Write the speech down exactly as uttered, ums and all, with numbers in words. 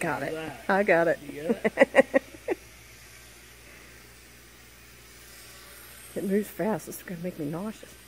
got How's it. that? I got it. You got it? It moves fast. It's going to make me nauseous.